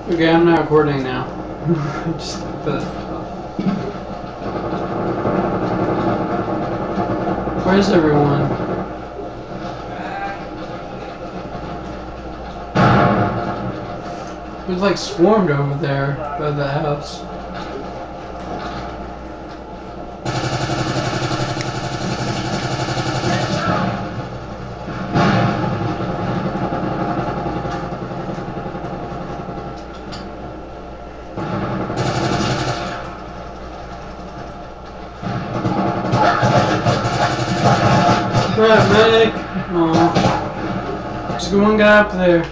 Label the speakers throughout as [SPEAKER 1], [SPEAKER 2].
[SPEAKER 1] Okay, I'm not recording now. Just where's everyone? We've like swarmed over there by the house. Right, medic! Aw. Just one guy up there.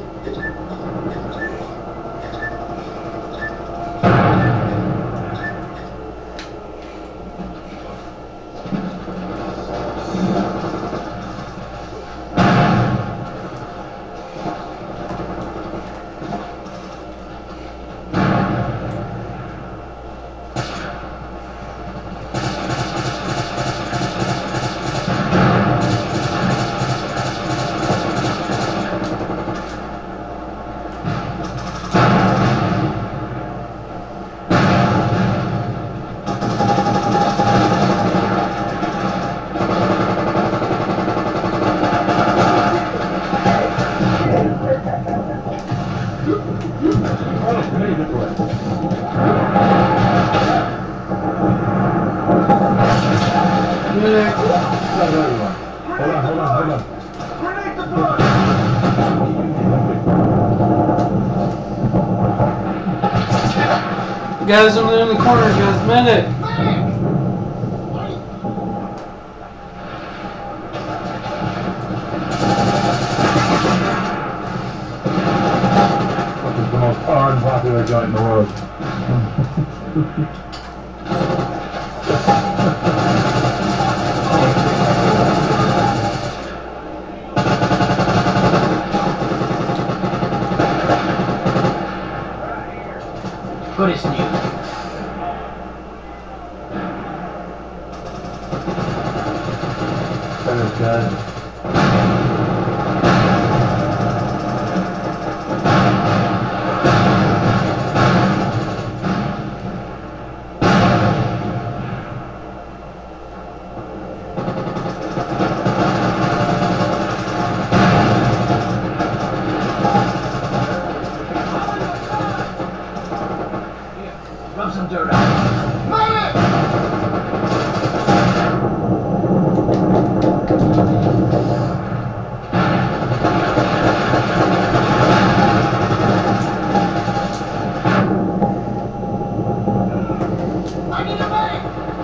[SPEAKER 1] Guys over there in the corner, guys, medic!
[SPEAKER 2] This is the most unpopular joint in the world.
[SPEAKER 3] What is new?
[SPEAKER 2] Better guy.
[SPEAKER 3] Rub some dirt out. I need a medic!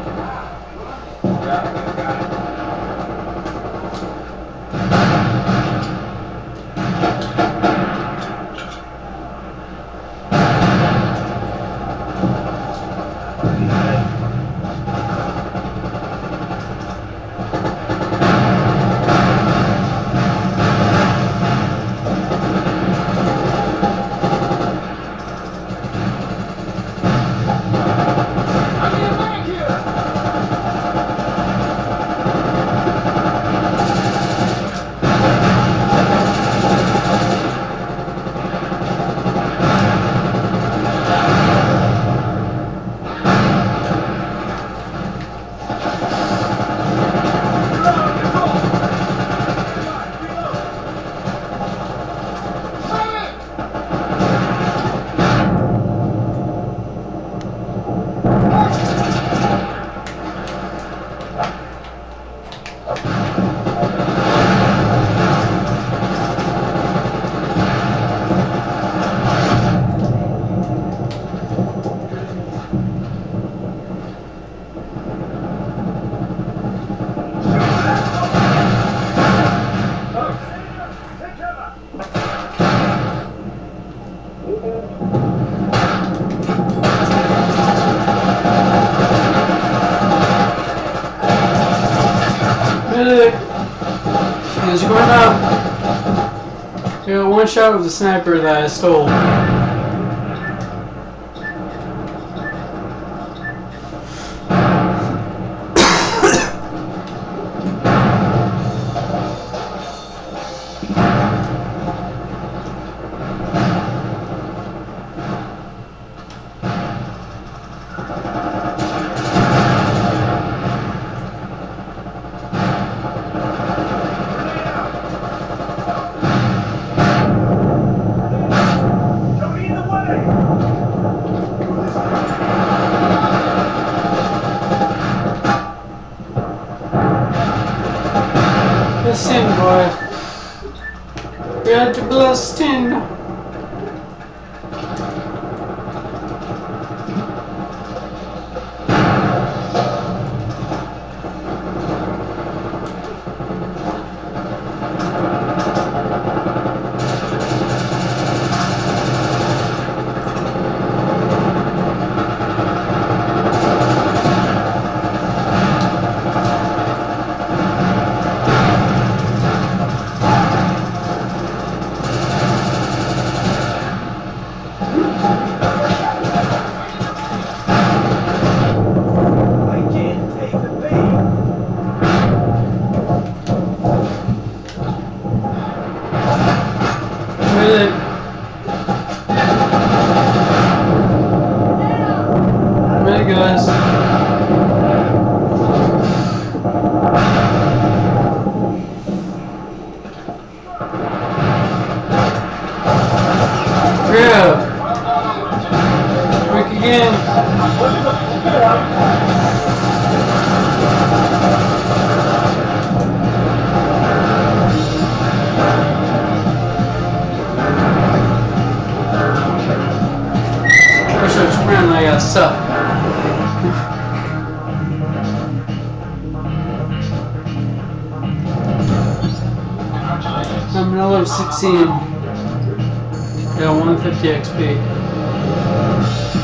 [SPEAKER 1] Medic! As you're going up, you got one shot with the sniper that I stole. blasting, boy. We had to blasting. Really, guys. Yeah. Quick again. Wish I was running like that stuff. I'm level 16. Yeah, 150 XP.